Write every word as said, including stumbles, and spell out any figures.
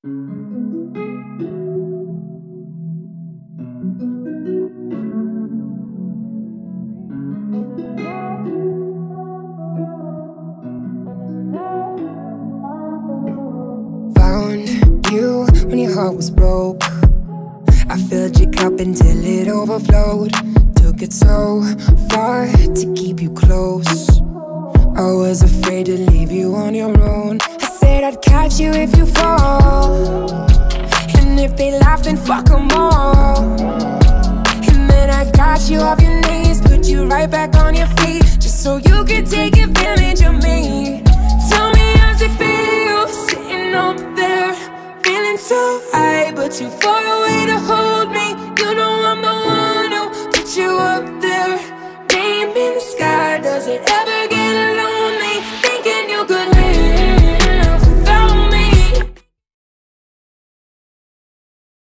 Found you when your heart was broke. I filled your cup until it overflowed. Took it so far to keep you close. I was afraid to leave you on your own. I said I'd catch you if you fall, and if they laugh then fuck them all. And then I got you off your knees, put you right back on your feet, just so you could take advantage of me. Tell me how's it feel, sitting up there, feeling so high, but too far away to hold me. You know I'm the one who put you up there. Name in the sky, does it ever